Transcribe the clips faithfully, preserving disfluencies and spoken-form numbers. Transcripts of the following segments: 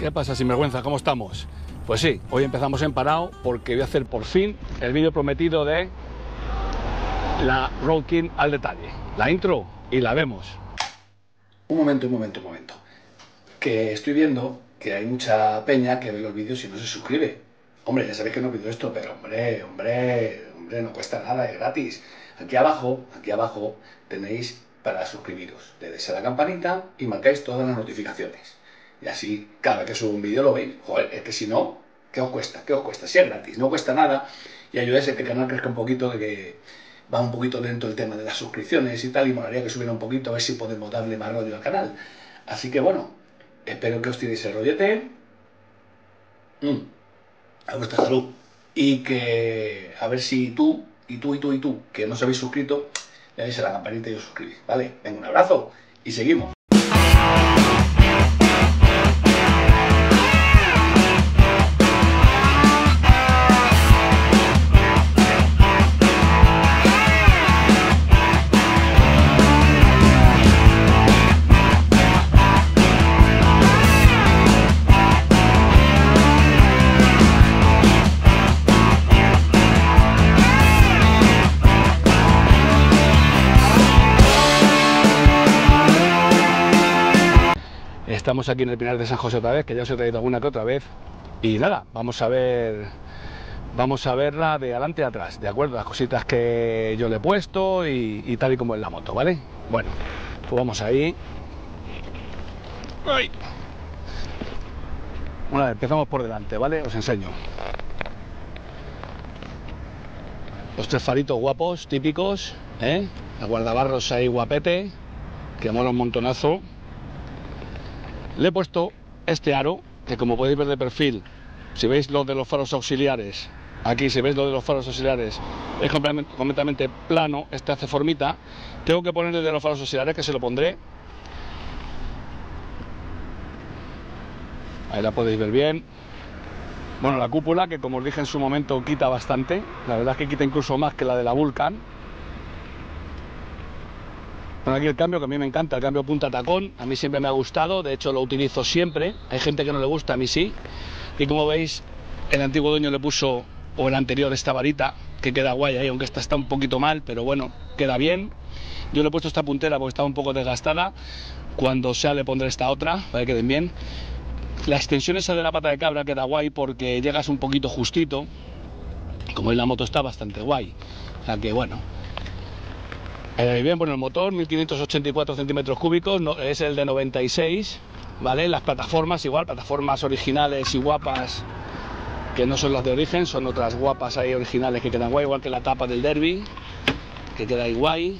¿Qué pasa, sinvergüenza? ¿Cómo estamos? Pues sí, hoy empezamos en parado porque voy a hacer por fin el vídeo prometido de la Road King al detalle. La intro y la vemos. Un momento, un momento, un momento. Que estoy viendo que hay mucha peña que ve los vídeos y no se suscribe. Hombre, ya sabéis que no pido esto, pero hombre, hombre, hombre, no cuesta nada, es gratis. Aquí abajo, aquí abajo tenéis para suscribiros. Le dais a la campanita y marcáis todas las notificaciones. Y así, cada vez que subo un vídeo lo veis. Joder, es que si no, ¿qué os cuesta? ¿Qué os cuesta? Si es gratis, no cuesta nada. Y ayudáis a que el canal crezca un poquito, de que va un poquito lento el tema de las suscripciones y tal. Y molaría que subiera un poquito, a ver si podemos darle más rollo al canal. Así que bueno, espero que os tiréis el rollete. Mm. A vuestra salud. Y que, a ver si tú, y tú, y tú, y tú, que no os habéis suscrito, le dais a la campanita y os suscribís, ¿vale? Venga, un abrazo y seguimos. Estamos aquí en el Pinar de San José otra vez, que ya os he traído alguna que otra vez. Y nada, vamos a ver Vamos a verla de adelante a atrás, ¿de acuerdo? Las cositas que yo le he puesto y, y tal y como es la moto, ¿vale? Bueno, pues vamos ahí. ¡Ay! Bueno, empezamos por delante, ¿vale? Os enseño. Los tres faritos guapos, típicos, ¿eh? El guardabarros ahí guapete, que mola un montonazo. Le he puesto este aro, que como podéis ver de perfil, si veis lo de los faros auxiliares, aquí si veis lo de los faros auxiliares, es completamente, completamente plano, este hace formita. Tengo que ponerle de los faros auxiliares, que se lo pondré. Ahí la podéis ver bien. Bueno, la cúpula, que como os dije en su momento, quita bastante. La verdad es que quita incluso más que la de la Vulcan. Bueno, aquí el cambio, que a mí me encanta, el cambio punta tacón, a mí siempre me ha gustado, de hecho lo utilizo siempre. Hay gente que no le gusta, a mí sí. Y como veis, el antiguo dueño le puso, o el anterior, esta varita, que queda guay ahí, aunque esta está un poquito mal, pero bueno, queda bien. Yo le he puesto esta puntera porque estaba un poco desgastada. Cuando sea le pondré esta otra, para que queden bien. La extensión esa de la pata de cabra queda guay porque llegas un poquito justito. Como veis, la moto está bastante guay. O sea que bueno. Eh, bien, bueno, el motor mil quinientos ochenta y cuatro centímetros cúbicos, no, es el de noventa y seis, ¿vale? Las plataformas igual, plataformas originales y guapas, que no son las de origen, son otras guapas ahí originales que quedan guay, igual que la tapa del Derby, que queda ahí guay.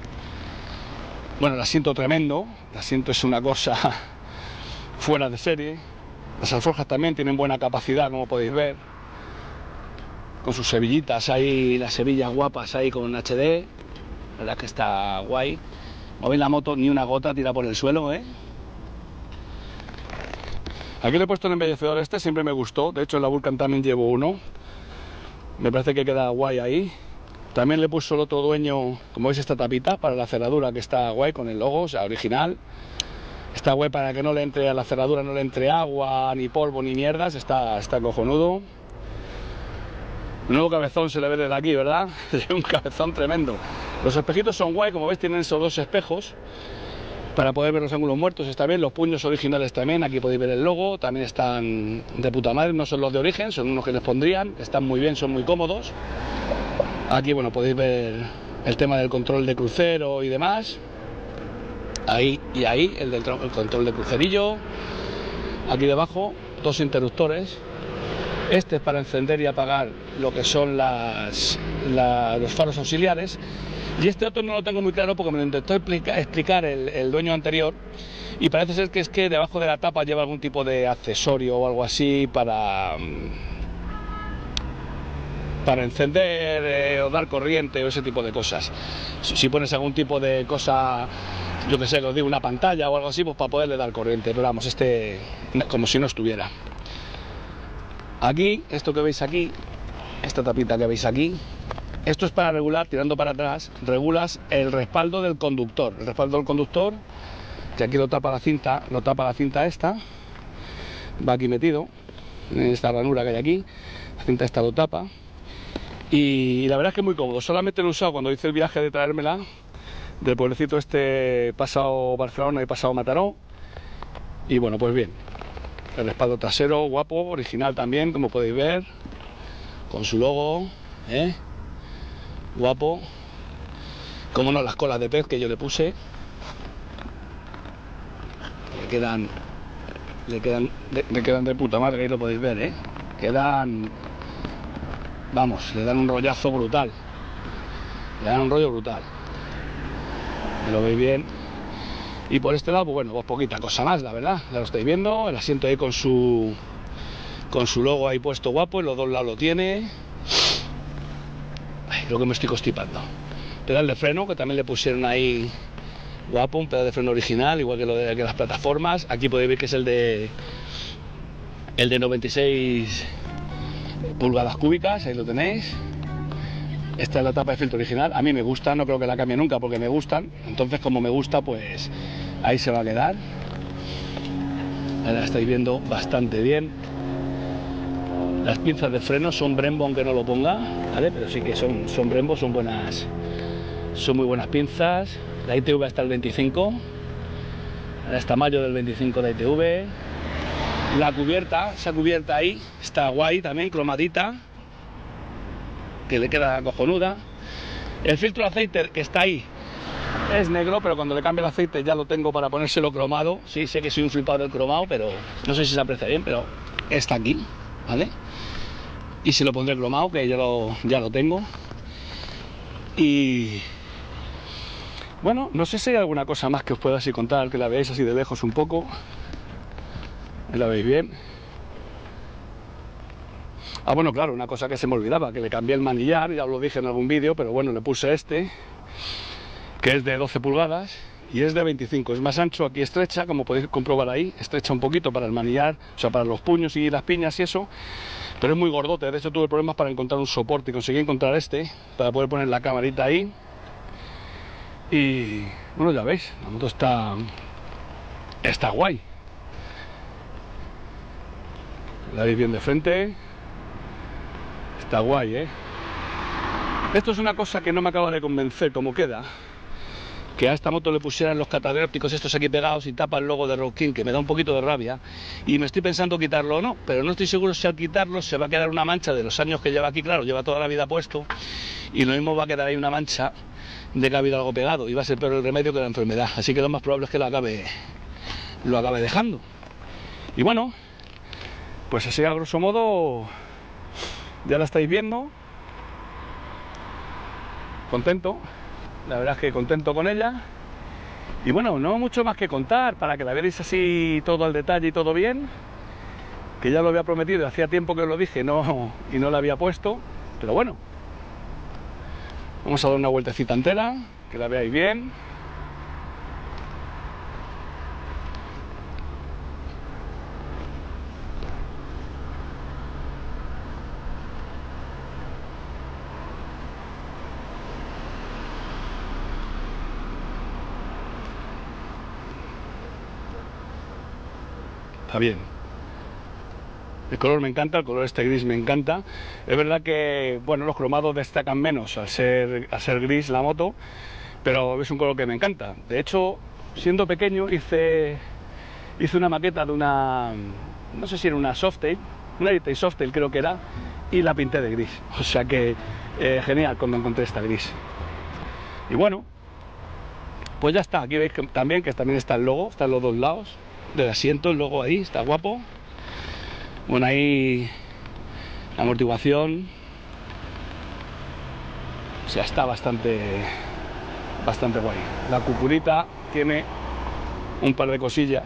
Bueno, el asiento tremendo, el asiento es una cosa fuera de serie. Las alforjas también tienen buena capacidad, como podéis ver, con sus hebillitas ahí, las hebillas guapas ahí con H D. La verdad que está guay. Como veis, la moto ni una gota tira por el suelo, ¿eh? Aquí le he puesto el embellecedor este, siempre me gustó. De hecho, en la Vulcan también llevo uno. Me parece que queda guay ahí. También le puso el otro dueño, como veis, esta tapita para la cerradura, que está guay con el logo, o sea, original. Está guay para que no le entre a la cerradura, no le entre agua, ni polvo, ni mierdas. Está, está cojonudo. Un nuevo cabezón se le ve desde aquí, ¿verdad? Un cabezón tremendo. Los espejitos son guay, como veis tienen esos dos espejos para poder ver los ángulos muertos, está bien. Los puños originales también, aquí podéis ver el logo, también están de puta madre, no son los de origen, son unos que les pondrían, están muy bien, son muy cómodos. Aquí, bueno, podéis ver el tema del control de crucero y demás. Ahí y ahí, el del el control de crucerillo. Aquí debajo, dos interruptores. Este es para encender y apagar lo que son las, la, los faros auxiliares. Y este otro no lo tengo muy claro porque me lo intentó explica, explicar el, el dueño anterior. Y parece ser que es que debajo de la tapa lleva algún tipo de accesorio o algo así para, para encender eh, o dar corriente o ese tipo de cosas. Si, si pones algún tipo de cosa, yo que sé, os digo, una pantalla o algo así, pues para poderle dar corriente. Pero vamos, este como si no estuviera. Aquí, esto que veis aquí, esta tapita que veis aquí, esto es para regular, tirando para atrás, regulas el respaldo del conductor. El respaldo del conductor, que aquí lo tapa la cinta, lo tapa la cinta esta, va aquí metido en esta ranura que hay aquí. La cinta esta lo tapa y la verdad es que es muy cómodo. Solamente lo he usado cuando hice el viaje de traérmela del pueblecito este, pasado Barcelona y pasado Mataró. Y bueno, pues bien, el respaldo trasero guapo, original también, como podéis ver, con su logo, ¿eh? Guapo. Como no, las colas de pez que yo le puse, le quedan le quedan de, le quedan de puta madre, ahí lo podéis ver, ¿eh? Quedan, vamos, le dan un rollazo brutal, le dan un rollo brutal, lo veis bien. Y por este lado, pues bueno, pues poquita cosa más, la verdad, ya lo estáis viendo, el asiento ahí con su con su logo ahí puesto guapo, en los dos lados lo tiene. Ay, creo que me estoy constipando. Pedal de freno, que también le pusieron ahí guapo, un pedal de freno original, igual que lo de que las plataformas. Aquí podéis ver que es el de el de noventa y seis pulgadas cúbicas, ahí lo tenéis. Esta es la tapa de filtro original, a mí me gusta, no creo que la cambie nunca porque me gustan, entonces como me gusta, pues ahí se va a quedar. Ahora estáis viendo bastante bien. Las pinzas de freno son Brembo, aunque no lo ponga, ¿vale? Pero sí que son, son Brembo, son buenas, son muy buenas pinzas. La I T V hasta el veinticinco, hasta mayo del veinticinco la I T V. La cubierta, esa cubierta ahí, está guay también, cromadita, que le queda cojonuda. El filtro de aceite que está ahí es negro, pero cuando le cambie el aceite ya lo tengo para ponérselo cromado. Sí, sé que soy un flipado del cromado, pero no sé si se aprecia bien, pero está aquí, ¿vale? Y se lo pondré cromado, que ya lo, ya lo tengo. Y bueno, no sé si hay alguna cosa más que os pueda así contar, que la veáis así de lejos un poco. La veis bien. Ah, bueno, claro, una cosa que se me olvidaba, que le cambié el manillar, ya os lo dije en algún vídeo, pero bueno, le puse este, que es de doce pulgadas y es de veinticinco, es más ancho, aquí estrecha, como podéis comprobar ahí, estrecha un poquito para el manillar, o sea, para los puños y las piñas y eso, pero es muy gordote. De hecho tuve problemas para encontrar un soporte y conseguí encontrar este, para poder poner la camarita ahí. Y bueno, ya veis, la moto está, está guay. La veis bien de frente. Está guay, ¿eh? Esto es una cosa que no me acaba de convencer cómo queda. Que a esta moto le pusieran los catadérpticos estos aquí pegados y tapa el logo de Road King, que me da un poquito de rabia. Y me estoy pensando quitarlo o no, pero no estoy seguro si al quitarlo se va a quedar una mancha de los años que lleva aquí. Claro, lleva toda la vida puesto. Y lo mismo va a quedar ahí una mancha de que ha habido algo pegado. Y va a ser peor el remedio que la enfermedad. Así que lo más probable es que lo acabe, lo acabe dejando. Y bueno, pues así a grosso modo ya la estáis viendo. Contento, la verdad es que contento con ella. Y bueno, no mucho más que contar, para que la veáis así todo al detalle y todo bien, que ya lo había prometido, hacía tiempo que lo dije no, y no la había puesto, pero bueno, vamos a dar una vueltecita entera, que la veáis bien. Está bien. El color me encanta, el color este gris me encanta. Es verdad que, bueno, los cromados destacan menos al ser, al ser gris la moto, pero es un color que me encanta. De hecho, siendo pequeño hice, hice una maqueta de una, no sé si era una Softail, una Elite Softail creo que era, y la pinté de gris. O sea que eh, genial cuando encontré esta gris. Y bueno, pues ya está. Aquí veis que también, que también está el logo, están los dos lados del asiento, el logo ahí, está guapo. Bueno, ahí la amortiguación, o sea, está bastante bastante guay. La cupulita tiene un par de cosillas,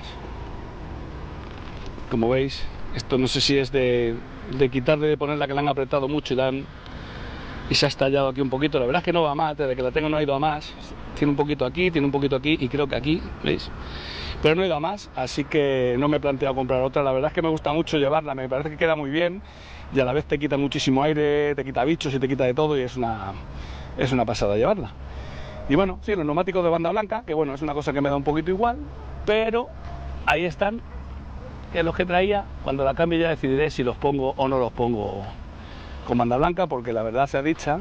como veis. Esto no sé si es de, de quitarle, de ponerla, que la han apretado mucho y, la han, y se ha estallado aquí un poquito. La verdad es que no va más, desde que la tengo no ha ido a más. Tiene un poquito aquí, tiene un poquito aquí y creo que aquí, ¿veis? Pero no he ido a más, así que no me he planteado comprar otra. La verdad es que me gusta mucho llevarla, me parece que queda muy bien y a la vez te quita muchísimo aire, te quita bichos y te quita de todo, y es una, es una pasada llevarla. Y bueno, sí, los neumáticos de banda blanca, que bueno, es una cosa que me da un poquito igual, pero ahí están. que los que traía, cuando la cambie ya decidiré si los pongo o no los pongo con banda blanca, porque la verdad sea dicha,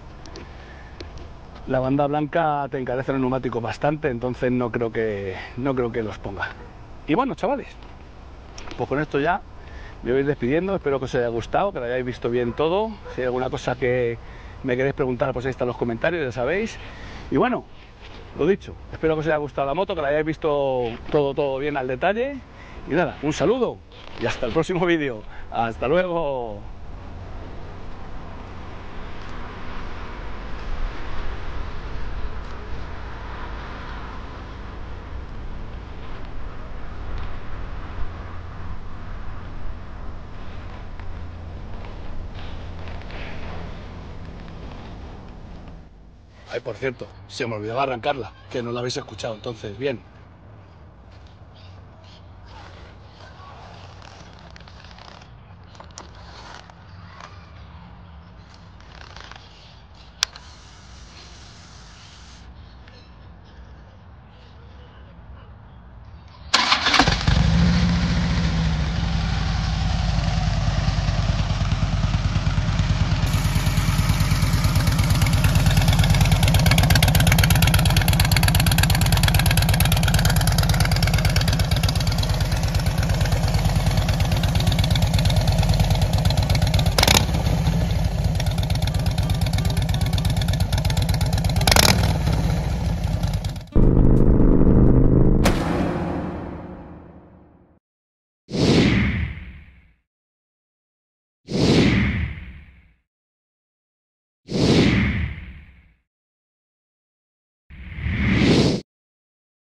la banda blanca te encarece los neumáticos bastante, entonces no creo que, no creo que los ponga. Y bueno, chavales, pues con esto ya me voy despidiendo. Espero que os haya gustado, que lo hayáis visto bien todo. Si hay alguna cosa que me queréis preguntar, pues ahí están los comentarios, ya sabéis. Y bueno, lo dicho, espero que os haya gustado la moto, que la hayáis visto todo, todo bien al detalle. Y nada, un saludo y hasta el próximo vídeo. Hasta luego. Ay, por cierto, se me olvidaba arrancarla, que no la habéis escuchado, entonces, bien.